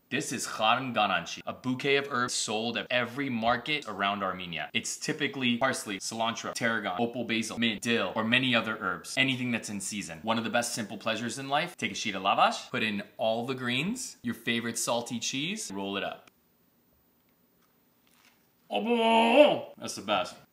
This is Kharn Gananche, a bouquet of herbs sold at every market around Armenia. It's typically parsley, cilantro, tarragon, opal basil, mint, dill, or many other herbs. Anything that's in season. One of the best simple pleasures in life. Take a sheet of lavash, put in all the greens, your favorite salty cheese, roll it up. Oh, that's the best.